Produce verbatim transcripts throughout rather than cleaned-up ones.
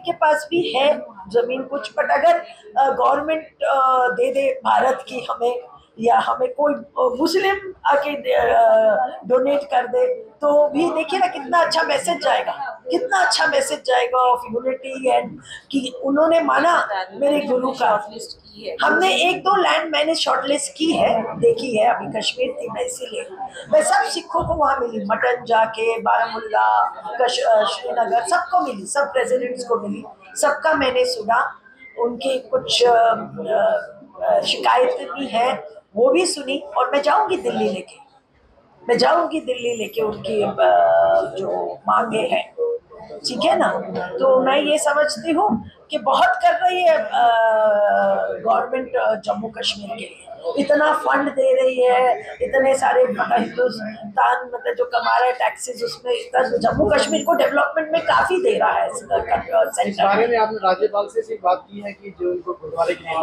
के पास भी है जमीन कुछ, बट अगर गवर्नमेंट दे दे भारत की हमें, या हमें कोई मुस्लिम आके डोनेट कर दे, तो भी देखिए ना कितना अच्छा मैसेज जाएगा, कितना अच्छा मैसेज जाएगा ऑफ यूनिटी एंड कि उन्होंने माना मेरे गुरु का। हमने एक दो लैंड मैंने शॉर्टलिस्ट की है, देखी है, अभी कश्मीर थी मैं इसीलिए, मैं सब सिखों को वहां मिली, मटन जाके, बारामूला, श्रीनगर, सबको मिली, सब प्रेसिडेंट्स को मिली, सबका मैंने सुना, उनकी कुछ शिकायतें भी हैं वो भी सुनी, और मैं जाऊंगी दिल्ली लेके, मैं जाऊंगी दिल्ली लेके उनकी जो मांगे हैं, ठीक है ना। तो मैं ये समझती हूँ कि बहुत कर रही है गवर्नमेंट जम्मू कश्मीर के लिए, इतना फंड दे रही है, इतने सारे हिंदुस्तान मतलब जो कमा रहा है टैक्सेस उसमें जम्मू कश्मीर को डेवलपमेंट में काफी दे रहा है। इस बारे में आपने राज्यपाल से सिर्फ बात की है कि जो उनको गुरुद्वारे की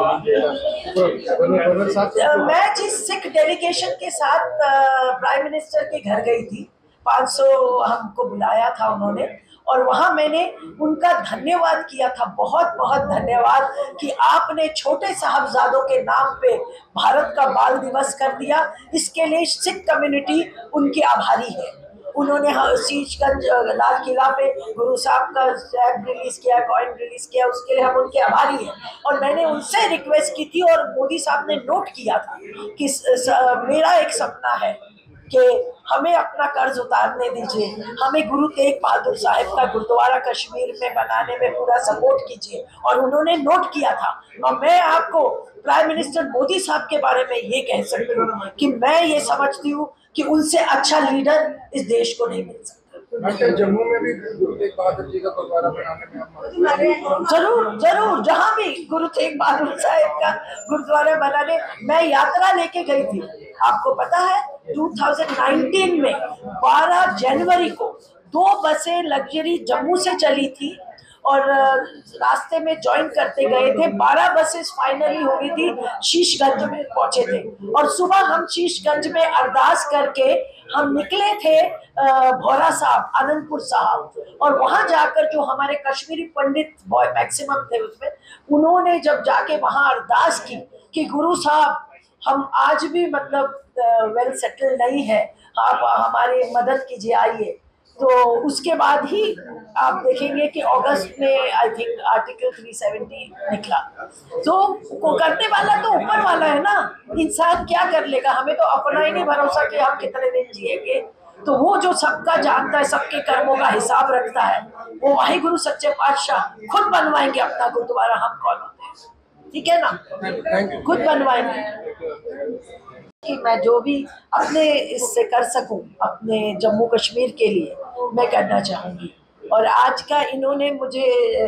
नहीं, मैं जिस सिख डेलीगेशन के साथ प्राइम मिनिस्टर के घर गई थी, पाँच सौ हमको बुलाया था उन्होंने, और वहां मैंने उनका धन्यवाद किया था, बहुत बहुत धन्यवाद कि आपने छोटे साहबजादों के नाम पे भारत का बाल दिवस कर दिया, इसके लिए सिख कम्युनिटी उनकी आभारी है। उन्होंने शीशगंज लाल किला पे गुरु साहब का स्टैम्प रिलीज किया, कॉइन रिलीज किया, उसके लिए हम उनके आभारी हैं। और मैंने उनसे रिक्वेस्ट की थी और मोदी साहब ने नोट किया था कि मेरा एक सपना है कि हमें अपना कर्ज उतारने दीजिए, हमें गुरु तेग बहादुर साहब का गुरुद्वारा कश्मीर में बनाने में पूरा सपोर्ट कीजिए, और उन्होंने नोट किया था। और मैं आपको प्राइम मिनिस्टर मोदी साहब के बारे में ये कह सकती हूँ कि मैं ये समझती हूँ कि उनसे अच्छा लीडर इस देश को नहीं मिल सकता। जम्मू में भी गुरु तेग बहादुर जी का गुरुद्वारा बनाने में जरूर जरूर, जहाँ भी गुरु तेग बहादुर साहब का गुरुद्वारा बनाने, मैं यात्रा लेके गई थी, आपको पता है दो हज़ार उन्नीस में बारह जनवरी को दो बसें लग्जरी जम्मू से चली थी, और रास्ते में ज्वाइन करते गए थे, बारह बसेस फाइनली हो गई थी, शीशगंज में पहुंचे थे, और सुबह हम शीशगंज में अरदास करके हम निकले थे भोरा साहब, आनंदपुर साहब, और वहां जाकर जो हमारे कश्मीरी पंडित मैक्सिमम थे उसमें, उन्होंने जब जाके वहां अरदास की कि गुरु साहब हम आज भी मतलब वेल सेटल नहीं है, आप हमारी मदद कीजिए, आइए। तो उसके बाद ही आप देखेंगे कि अगस्त में आई थिंक आर्टिकल तीन सौ सत्तर निकला। तो को करने वाला तो ऊपर वाला है ना, इंसान क्या कर लेगा, हमें तो अपना ही नहीं भरोसा कि हम कितने दिन जिएंगे। तो वो जो सबका जानता है, सबके कर्मों का हिसाब रखता है, वो वाहे गुरु सच्चे पातशाह खुद बनवाएंगे अपना गुरुद्वारा। हम कौन होते हैं, ठीक है ना, खुद बनवाएंगे। कि मैं जो भी अपने इससे कर सकूं अपने जम्मू कश्मीर के लिए मैं करना चाहूँगी। और आज का इन्होंने मुझे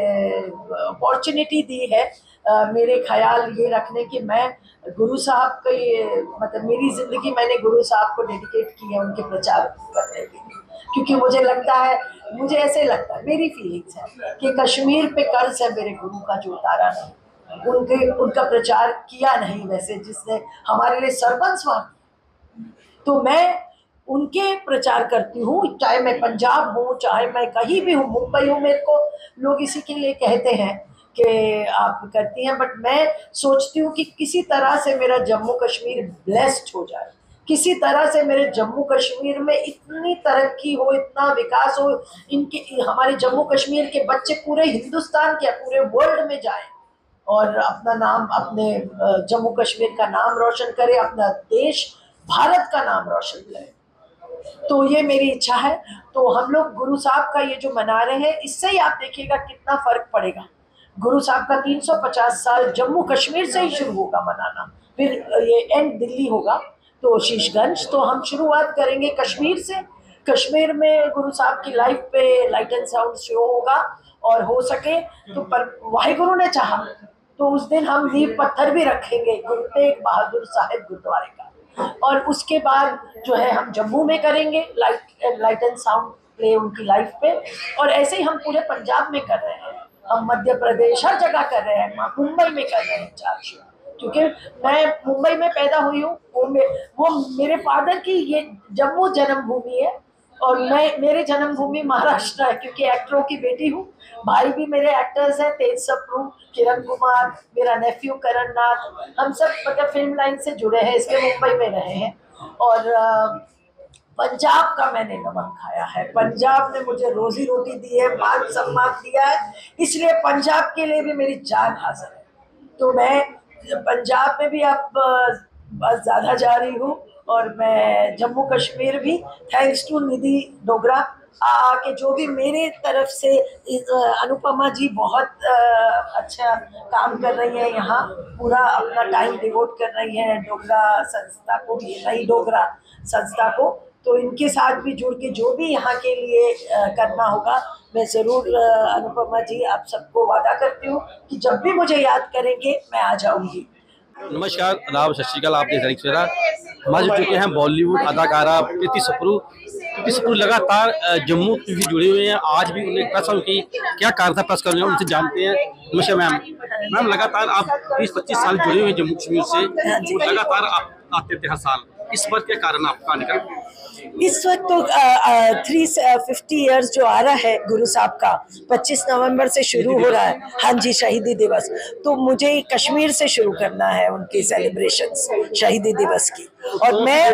अपॉर्चुनिटी दी है आ, मेरे ख्याल ये रखने की, मैं गुरु साहब की मतलब मेरी ज़िंदगी मैंने गुरु साहब को डेडिकेट की है उनके प्रचार करने के लिए, क्योंकि मुझे लगता है, मुझे ऐसे लगता है, मेरी फीलिंग्स है कि कश्मीर पे कर्ज है मेरे गुरु का जो उतारा नहीं, उनके उनका प्रचार किया नहीं वैसे जिसने हमारे लिए सरबंस मांगी, तो मैं उनके प्रचार करती हूँ, चाहे मैं पंजाब हूँ, चाहे मैं कहीं भी हूँ, मुंबई हूँ, मेरे को लोग इसी के लिए कहते हैं कि आप करती हैं, बट मैं सोचती हूँ कि किसी तरह से मेरा जम्मू कश्मीर ब्लेस्ड हो जाए, किसी तरह से मेरे जम्मू कश्मीर में इतनी तरक्की हो, इतना विकास हो, इनके हमारे जम्मू कश्मीर के बच्चे पूरे हिंदुस्तान के पूरे वर्ल्ड में जाएं और अपना नाम, अपने जम्मू कश्मीर का नाम रोशन करे, अपना देश भारत का नाम रोशन करे। तो ये मेरी इच्छा है। तो हम लोग गुरु साहब का ये जो मना रहे हैं, इससे ही आप देखिएगा कितना फर्क पड़ेगा। गुरु साहब का तीन सौ पचास साल जम्मू कश्मीर से ही शुरू होगा मनाना, फिर ये एंड दिल्ली होगा, तो शीशगंज। तो हम शुरुआत करेंगे कश्मीर से। कश्मीर में गुरु साहब की लाइफ पे लाइट एंड साउंड शो होगा, और हो सके तो पर वाहिगुरु ने चाहा तो उस दिन हम नींव पत्थर भी रखेंगे गुरु तेग बहादुर साहिब गुरुद्वारे का। और उसके बाद जो है हम जम्मू में करेंगे light light and sound play उनकी लाइफ पे, और ऐसे ही हम पूरे पंजाब में कर रहे हैं, हम मध्य प्रदेश हर जगह कर रहे हैं, मुंबई में कर रहे हैं चार शो, क्योंकि मैं मुंबई में पैदा हुई हूँ, वो, वो मेरे फादर की ये जम्मू जन्मभूमि है, और मैं मेरे जन्मभूमि महाराष्ट्र है, क्योंकि एक्टरों की बेटी हूँ। भाई भी मेरे एक्टर्स हैं, तेज सप्रू, किरण कुमार, मेरा नेफ्यू करण नाथ, हम सब मतलब फिल्म लाइन से जुड़े हैं, इसके मुंबई में रहे हैं। और पंजाब का मैंने नमक खाया है, पंजाब ने मुझे रोजी रोटी दी है, मान सम्मान दिया है, इसलिए पंजाब के लिए भी मेरी जान हाजिर है। तो मैं पंजाब में भी अब बस ज़्यादा जा रही हूँ, और मैं जम्मू कश्मीर भी, थैंक्स टू निधि डोगरा आके जो भी मेरे तरफ से, अनुपमा जी बहुत अच्छा काम कर रही हैं, यहाँ पूरा अपना टाइम डिवोट कर रही हैं डोगरा संस्था को, नई डोगरा संस्था को। तो इनके साथ भी जुड़ के जो भी यहाँ के लिए करना होगा, मैं ज़रूर अनुपमा जी आप सबको वादा करती हूँ कि जब भी मुझे याद करेंगे मैं आ जाऊँगी। नमस्कार, आदाब, सत श्री अकाल। आप देख रहे हैं हमारे जो चुके हैं बॉलीवुड अदाकारा प्रीति सप्रू। प्रीति सप्रू लगातार जम्मू से भी जुड़े हुए हैं। आज भी उन्हें प्रेस की क्या कारण था प्रेस करने, उनसे जानते हैं। नमस्कार मैम। मैम लगातार आप बीस पच्चीस साल जुड़े हुए हैं जम्मू कश्मीर से, और लगातार आप आते थे हर साल, इस बार क्या कारण आपका आने का? इस वक्त तो थ्री फिफ्टी इयर्स जो आ रहा है गुरु साहब का, पच्चीस नवंबर से शुरू हो रहा है। हाँ जी, शहीदी दिवस, तो मुझे कश्मीर से शुरू करना है उनकी सेलिब्रेशंस शहीदी दिवस की। और मैं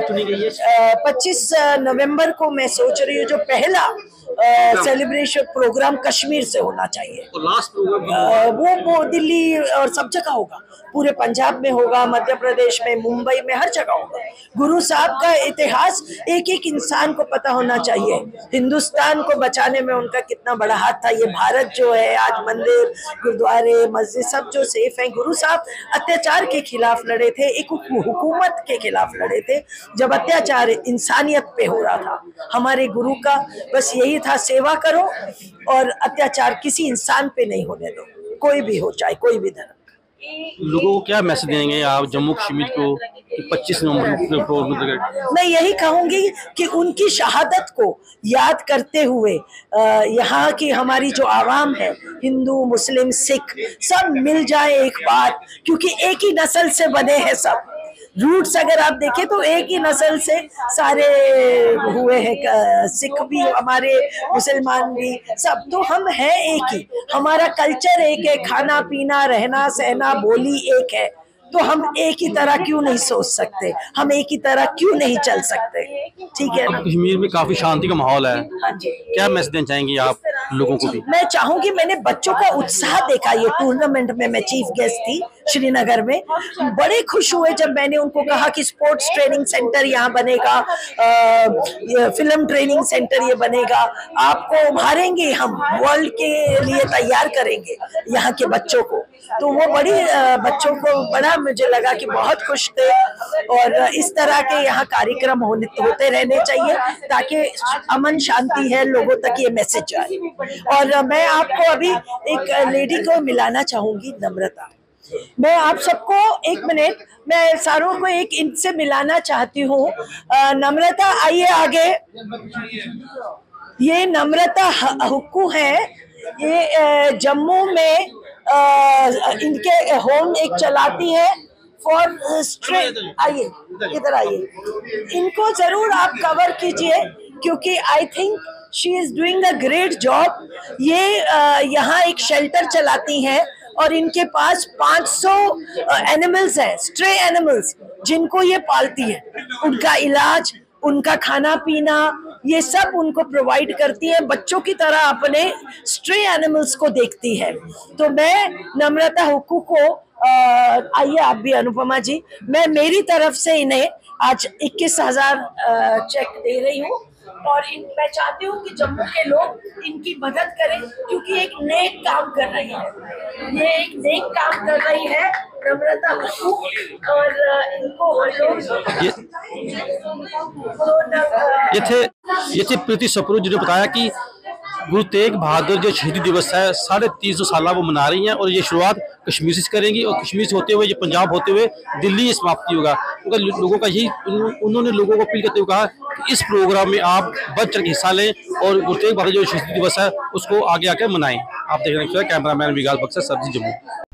पच्चीस नवंबर को मैं सोच रही हूँ जो पहला सेलिब्रेशन प्रोग्राम कश्मीर से होना चाहिए। तो लास्ट प्रोग्राम वो वो दिल्ली और सब जगह होगा, पूरे पंजाब में होगा, मध्य प्रदेश में, मुंबई में, हर जगह होगा। गुरु साहब का इतिहास एक एक इंसान को पता होना चाहिए। हिंदुस्तान को बचाने में उनका कितना बड़ा हाथ था। ये भारत जो है आज मंदिर, गुरुद्वारे, मस्जिद सब जो सेफ हैं, गुरु साहब अत्याचार के खिलाफ लड़े थे, एक हुकूमत के खिलाफ लड़े थे जब अत्याचार इंसानियत पे हो रहा था। हमारे गुरु का बस यही था, सेवा करो और अत्याचार किसी इंसान पे नहीं होने दो, कोई भी हो, चाहे कोई भी धर्म। लोगों को क्या मैसेज देंगे आप जम्मू कश्मीर को कि पच्चीस नवंबर को? मैं यही कहूंगी कि उनकी शहादत को याद करते हुए यहाँ की हमारी जो आवाम है, हिंदू, मुस्लिम, सिख, सब मिल जाए एक बार, क्योंकि एक ही नस्ल से बने हैं सब। रूट्स अगर आप देखें तो एक ही नस्ल से सारे हुए हैं, सिख भी हमारे, मुसलमान भी, सब तो हम हैं एक ही। हमारा कल्चर एक है, खाना पीना, रहना सहना, बोली एक है। तो हम एक ही तरह क्यों नहीं सोच सकते, हम एक ही तरह क्यों नहीं चल सकते? ठीक है ना। कश्मीर में काफी शांति का माहौल है। हाँ जी। क्या मैसेज देना चाहेंगी आप लोगों को भी? मैं चाहूंगी, मैंने बच्चों का उत्साह देखा, ये टूर्नामेंट में मैं चीफ गेस्ट थी श्रीनगर में, बड़े खुश हुए जब मैंने उनको कहा कि स्पोर्ट्स ट्रेनिंग सेंटर यहाँ बनेगा, आ, फिल्म ट्रेनिंग सेंटर ये बनेगा, आपको उभारेंगे, हम वर्ल्ड के लिए तैयार करेंगे यहाँ के बच्चों को। तो वो बड़ी बच्चों को बड़ा मुझे लगा कि बहुत खुश थे। और इस तरह के यहाँ कार्यक्रम होने होते रहने चाहिए ताकि अमन शांति है, लोगों तक ये मैसेज जाए। और मैं आपको अभी एक लेडी को मिलाना चाहूंगी, नम्रता। मैं आप सबको एक मिनट, मैं सारों को एक इनसे मिलाना चाहती हूँ। नम्रता आइए आगे। ये नम्रता हुक्कू है, ये जम्मू में आ, इनके होम एक चलाती है फॉर स्ट्रेट। आइए इधर आइए, इनको जरूर आप कवर कीजिए क्योंकि I think she is doing a great job. ये आ, यहाँ एक शेल्टर चलाती हैं और इनके पास पाँच सौ एनिमल्स हैं, स्ट्रे एनिमल्स, जिनको ये पालती है। उनका इलाज, उनका खाना पीना, ये सब उनको प्रोवाइड करती है, बच्चों की तरह अपने स्ट्रे एनिमल्स को देखती है। तो मैं नम्रता हुक्कू को, आइए आप भी अनुपमा जी, मैं मेरी तरफ से इन्हें आज इक्कीस हजार चेक दे रही हूँ। और इन, मैं चाहती हूँ कि जम्मू के लोग इनकी मदद करें क्योंकि एक नेक काम कर रही है, ये एक नेक काम कर रही है नम्रता हुक्कू। और इनको हम लोग ये, ये थे ये थे प्रीति सप्रू जी ने बताया कि गुरु तेग बहादुर जो शहीदी दिवस है साढ़े तीन सौ साल वो मना रही हैं, और ये शुरुआत कश्मीर से करेंगी और कश्मीर से होते हुए ये पंजाब होते हुए दिल्ली समाप्ति होगा। उनका लोगों का यही, उन्होंने लोगों को अपील करते हुए कहा कि इस प्रोग्राम में आप बढ़ चढ़ के हिस्सा लें और गुरु तेग बहादुर जो शहीदी दिवस है उसको आगे आकर मनाएं। आप देख रहे हैं कैमरा मैन विकास बख्शा, सब्जी जम्मू।